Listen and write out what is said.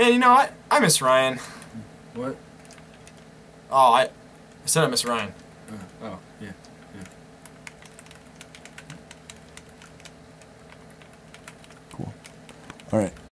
Man, you know what? I miss Ryan. What? Oh, I said I miss Ryan. Oh, yeah. Cool. All right.